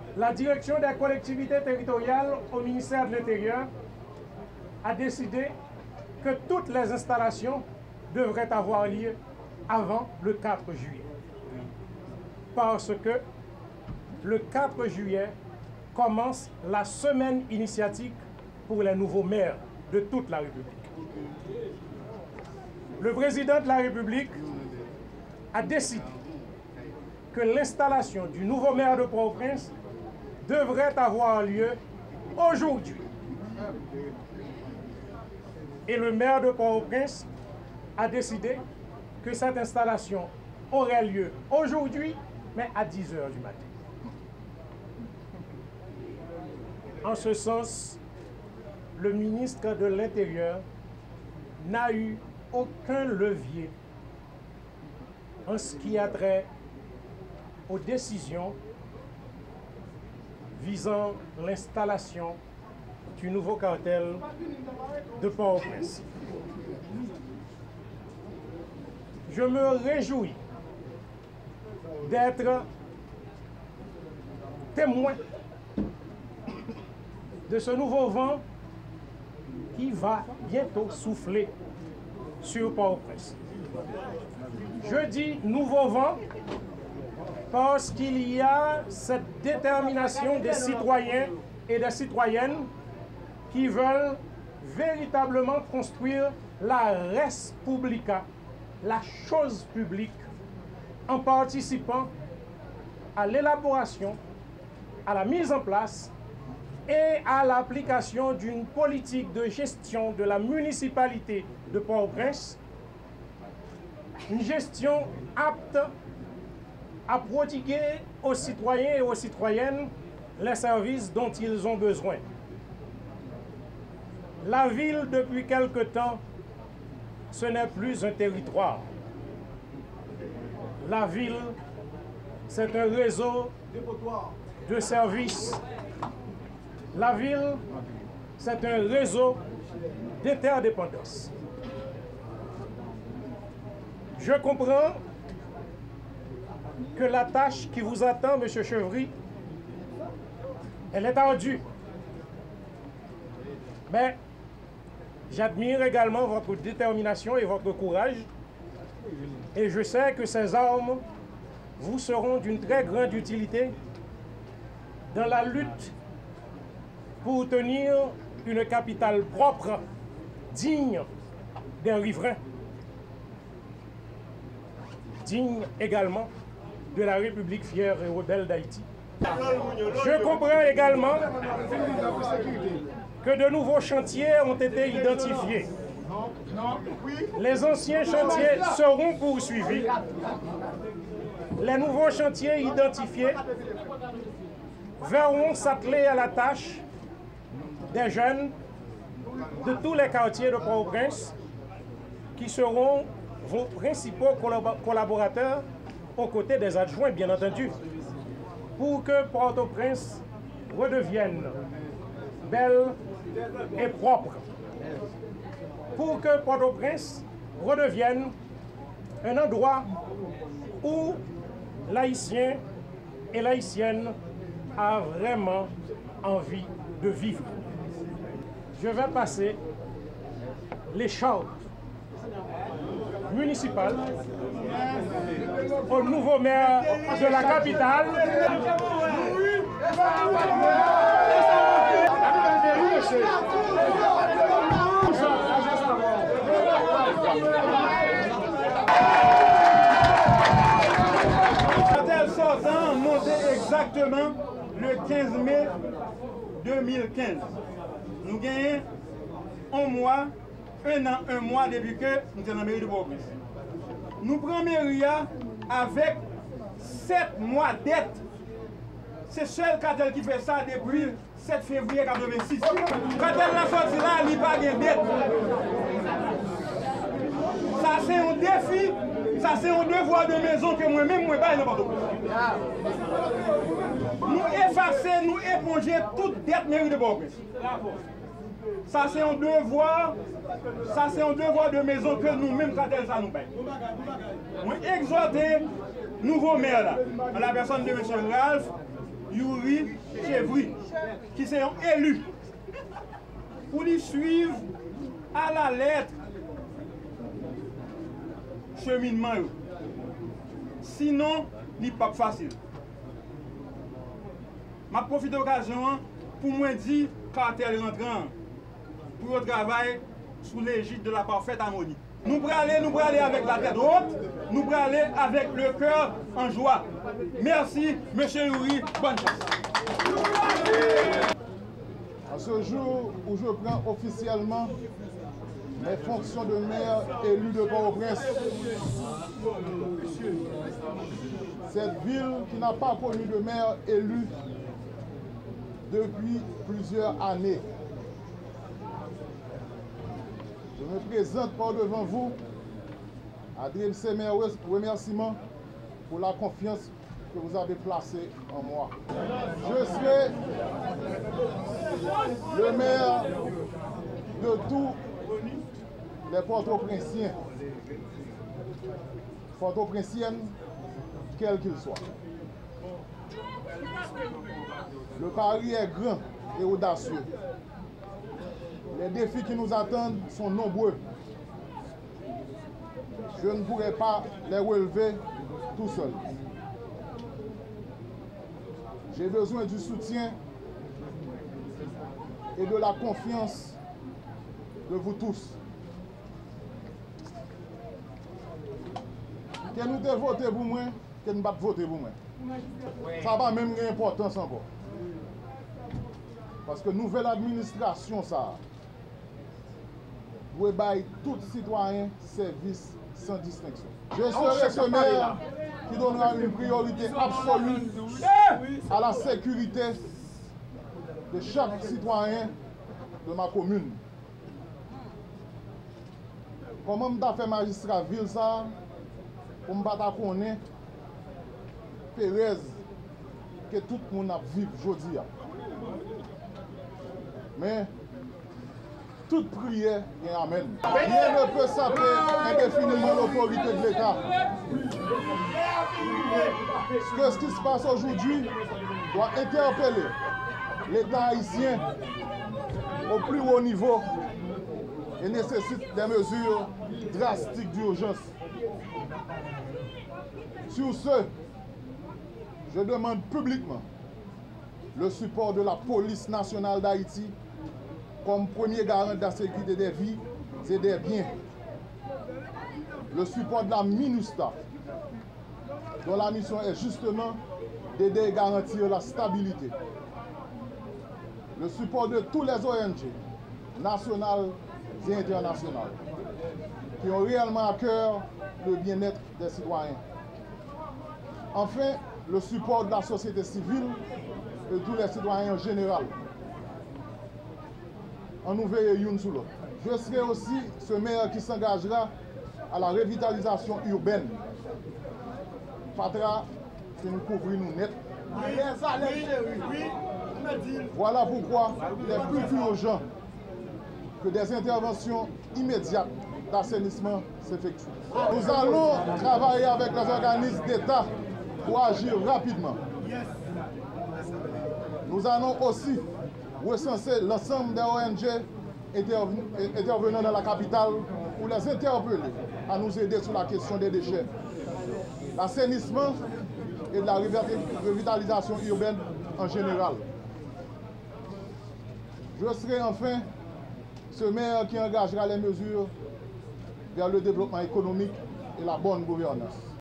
la direction des collectivités territoriales au ministère de l'Intérieur a décidé que toutes les installations devraient avoir lieu avant le 4 juillet. Parce que le 4 juillet commence la semaine initiatique pour les nouveaux maires de toute la République. Le président de la République a décidé que l'installation du nouveau maire de Port-au-Prince devrait avoir lieu aujourd'hui. Et le maire de Port-au-Prince a décidé que cette installation aurait lieu aujourd'hui, mais à 10 h du matin. En ce sens, le ministre de l'Intérieur n'a eu aucun levier en ce qui a trait aux décisions visant l'installation du nouveau cartel de Port-au-Prince. Je me réjouis d'être témoin de ce nouveau vent qui va bientôt souffler sur Port-au-Prince. Je dis nouveau vent parce qu'il y a cette détermination des citoyens et des citoyennes qui veulent véritablement construire la res publica, la chose publique, en participant à l'élaboration, à la mise en place et à l'application d'une politique de gestion de la municipalité de Port-au-Prince, une gestion apte à prodiguer aux citoyens et aux citoyennes les services dont ils ont besoin. La ville, depuis quelque temps, ce n'est plus un territoire. La ville, c'est un réseau de services. La ville, c'est un réseau d'interdépendance. Je comprends que la tâche qui vous attend, M. Chevry, elle est ardue. Mais j'admire également votre détermination et votre courage. Et je sais que ces armes vous seront d'une très grande utilité dans la lutte pour tenir une capitale propre, digne des riverains, digne également de la République fière et rebelle d'Haïti. Je comprends également que de nouveaux chantiers ont été identifiés. Les anciens chantiers seront poursuivis. Les nouveaux chantiers identifiés verront s'atteler à la tâche des jeunes de tous les quartiers de Port-au-Prince qui seront vos principaux collaborateurs aux côtés des adjoints, bien entendu, pour que Port-au-Prince redevienne belle et propre, pour que Port-au-Prince redevienne un endroit où l'Haïtien et l'Haïtienne a vraiment envie de vivre. Je vais passer les chartes municipales au nouveau maire de la capitale. Cartel sortant monté exactement le 15 mai 2015. Nous gagnons un mois, un mois depuis que nous sommes dans la mairie de Port-au-Prince. Nous prenons mairie avec 7 mois de dette. C'est le seul cartel qui fait ça depuis 7 février 1986. Le cartel la sorti là, il n'y a pas de dette. Ça c'est un défi, ça c'est un devoir de maison que moi-même, moi, pas n'importe quoi. Nous effacer, nous éponger toute dette mairie de Port-au-Prince. Ça c'est un devoir de maison que nous-mêmes, cartel ça nous paye. Nous exhorter nouveau maire là, à la personne de M. Ralph, Yuri Chevry, qui sont élus, pour les suivre à la lettre cheminement. Sinon, il n'est pas facile. Je profite de l'occasion pour moi dire cartel rentrant pour le travail sous l'égide de la parfaite harmonie. Nous pourrons aller avec la tête haute, nous pourrons aller avec le cœur en joie. Merci, M. Yuri, bonne chance. À ce jour où je prends officiellement mes fonctions de maire élu de Port-au-Prince, cette ville qui n'a pas connu de maire élu depuis plusieurs années. Je me présente par devant vous, adresser mes remerciements pour la confiance que vous avez placée en moi. Je serai le maire de tous les Port-au-Princiens, Port-au-Princiennes, quels qu'ils soient. Le pari est grand et audacieux. Les défis qui nous attendent sont nombreux. Je ne pourrai pas les relever tout seul. J'ai besoin du soutien et de la confiance de vous tous. Que nous devons voter pour moi, que nous ne pas voter pour moi. Ça va même une importance encore. Parce que nouvelle administration, ça doit bailler tout citoyen service sans distinction. Je serai ce maire qui donnera une priorité absolue à la sécurité de chaque citoyen de ma commune. Comment je fait magistrat ville ça, pour me battre connaître Pérez que tout le monde a vécu aujourd'hui. Mais toute prière est amen. Rien ne peut saper indéfiniment l'autorité de l'État. Ce qui se passe aujourd'hui doit interpeller l'État haïtien au plus haut niveau et nécessite des mesures drastiques d'urgence. Sur ce, je demande publiquement le support de la police nationale d'Haïti comme premier garant de la sécurité des vies et des biens. Le support de la MINUSTA, dont la mission est justement d'aider et garantir la stabilité. Le support de tous les ONG, nationales et internationales, qui ont réellement à cœur le bien-être des citoyens. Enfin, le support de la société civile et de tous les citoyens en général. En nous veiller une sur l'autre. Je serai aussi ce maire qui s'engagera à la revitalisation urbaine. Fatra, c'est nous couvrir nous net. Voilà pourquoi il est plus urgent que des interventions immédiates d'assainissement s'effectuent. Nous allons travailler avec les organismes d'État pour agir rapidement. Nous allons aussi recenser l'ensemble des ONG intervenant dans la capitale pour les interpeller à nous aider sur la question des déchets, l'assainissement et de la revitalisation urbaine en général. Je serai enfin ce maire qui engagera les mesures vers le développement économique et la bonne gouvernance.